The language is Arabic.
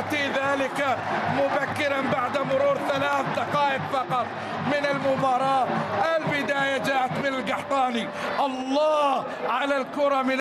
يأتي ذلك مبكرا بعد مرور 3 دقائق فقط من المباراة. البداية جاءت من القحطاني. الله على الكرة من